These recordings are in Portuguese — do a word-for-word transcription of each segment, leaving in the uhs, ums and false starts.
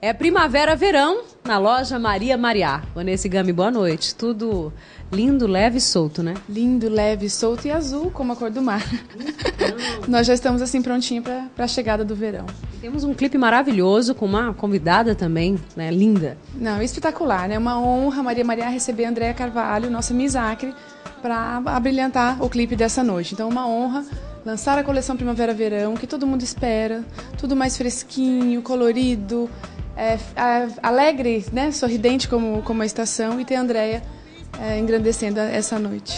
É primavera-verão na loja Maria Mariá. Vanessa Gami, boa noite. Tudo lindo, leve e solto, né? Lindo, leve, solto e azul, como a cor do mar. Nós já estamos assim prontinhos para a chegada do verão. Temos um clipe maravilhoso com uma convidada também, né? Linda. Não, espetacular, né? Uma honra, Maria Mariá, receber a Andréa Carvalho, nossa Miss Acre, para abrilhantar o clipe dessa noite. Então, uma honra lançar a coleção Primavera-Verão, que todo mundo espera, tudo mais fresquinho, colorido, é, é, alegre, né? Sorridente como, como a estação, e ter a Andréa é, engrandecendo essa noite.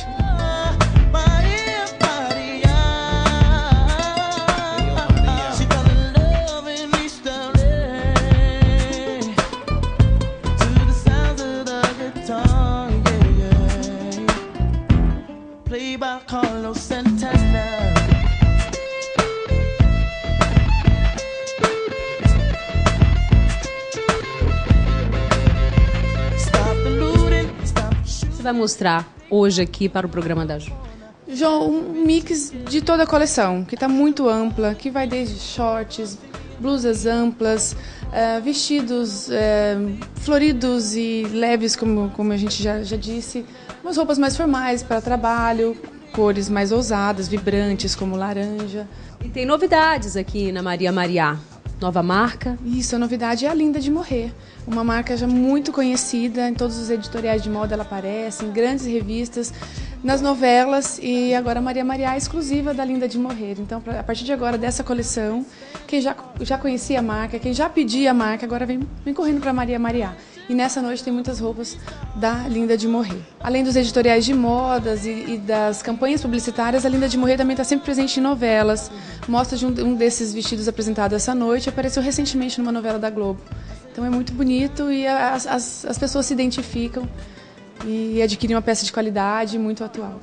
Você vai mostrar hoje aqui para o programa da Ju? João, um mix de toda a coleção, que está muito ampla, que vai desde shorts, blusas amplas, uh, vestidos uh, floridos e leves, como, como a gente já, já disse, umas roupas mais formais para trabalho, cores mais ousadas, vibrantes, como laranja. E tem novidades aqui na Maria Mariá. Nova marca? Isso, a novidade é a Linda de Morrer. Uma marca já muito conhecida, em todos os editoriais de moda ela aparece, em grandes revistas, nas novelas, e agora a Maria Mariá é exclusiva da Linda de Morrer. Então, a partir de agora, dessa coleção, quem já, já conhecia a marca, quem já pedia a marca, agora vem, vem correndo para a Maria Mariá. E nessa noite tem muitas roupas da Linda de Morrer. Além dos editoriais de modas e, e das campanhas publicitárias, a Linda de Morrer também está sempre presente em novelas. Mostra de um, um desses vestidos apresentados essa noite, apareceu recentemente numa novela da Globo. Então é muito bonito e as, as, as pessoas se identificam e adquirem uma peça de qualidade muito atual.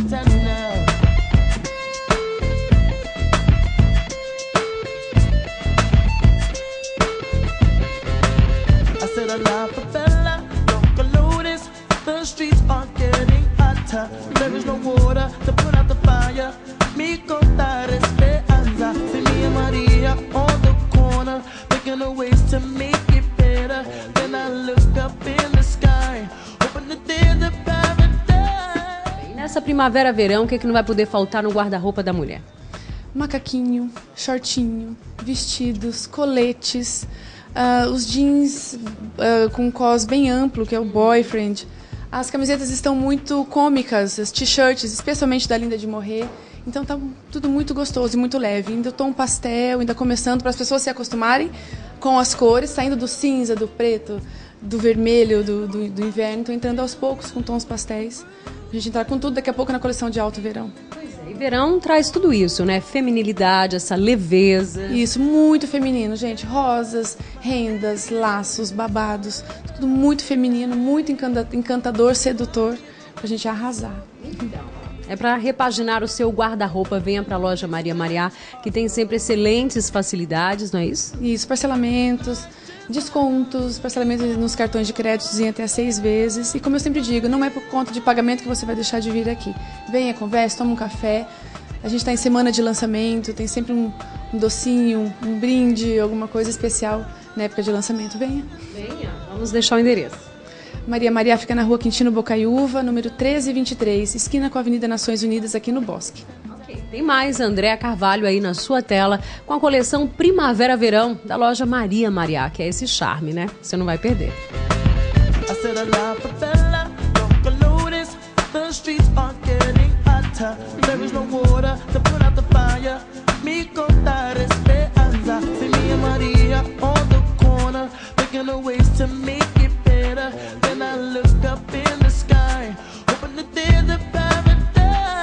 E nessa primavera-verão, o que, é que não vai poder faltar no guarda-roupa da mulher? Macaquinho, shortinho, vestidos, coletes, uh, os jeans uh, com cos bem amplo, que é o boyfriend. As camisetas estão muito cômicas, as t-shirts, especialmente da Linda de Morrer. Então tá tudo muito gostoso e muito leve. Ainda tom pastel, ainda começando para as pessoas se acostumarem com as cores, saindo do cinza, do preto, do vermelho, do, do, do inverno. Então entrando aos poucos com tons pastéis. A gente entrar com tudo daqui a pouco na coleção de alto verão. E verão traz tudo isso, né? Feminilidade, essa leveza. Isso, muito feminino, gente. Rosas, rendas, laços, babados. Tudo muito feminino, muito encantador, sedutor, pra gente arrasar. Então, é para repaginar o seu guarda-roupa, venha para a loja Maria Mariá, que tem sempre excelentes facilidades, não é isso? Isso, parcelamentos, descontos, parcelamentos nos cartões de crédito em até seis vezes. E como eu sempre digo, não é por conta de pagamento que você vai deixar de vir aqui. Venha, converse, toma um café. A gente está em semana de lançamento, tem sempre um, um docinho, um, um brinde, alguma coisa especial na época de lançamento. Venha. Venha, vamos deixar o endereço. Maria Mariá fica na rua Quintino Bocaiúva, número treze vinte e três, esquina com a Avenida Nações Unidas, aqui no Bosque. Ok, tem mais Andréa Carvalho aí na sua tela com a coleção Primavera-Verão da loja Maria Mariá, que é esse charme, né? Você não vai perder. Then I look up in the sky, hoping that there's a paradise.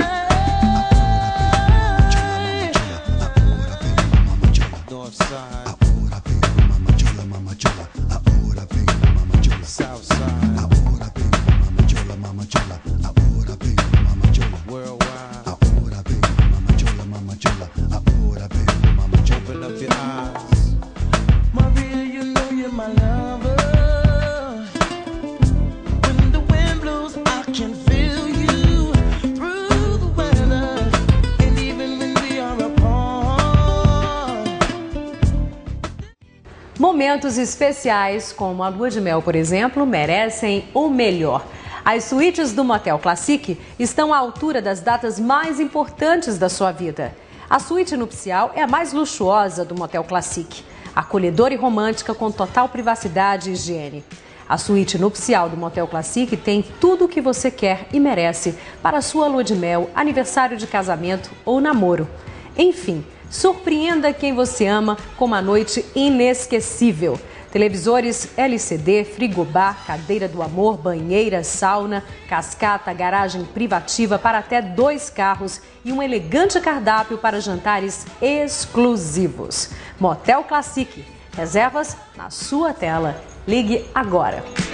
North side. Ahora vengo mama chola, mama chola. Ahora vengo mama chola. South side. Ahora vengo mama chola, mama chola. Ahora vengo mama chola. Worldwide. Ahora vengo mama chola, mama chola. Ahora vengo mama chola. Momentos especiais, como a lua de mel, por exemplo, merecem o melhor. As suítes do Motel Classic estão à altura das datas mais importantes da sua vida. A suíte nupcial é a mais luxuosa do Motel Classic, acolhedora e romântica com total privacidade e higiene. A suíte nupcial do Motel Classic tem tudo o que você quer e merece para a sua lua de mel, aniversário de casamento ou namoro. Enfim, surpreenda quem você ama com uma noite inesquecível. Televisores L C D, frigobar, cadeira do amor, banheira, sauna, cascata, garagem privativa para até dois carros e um elegante cardápio para jantares exclusivos. Motel Classic. Reservas na sua tela. Ligue agora.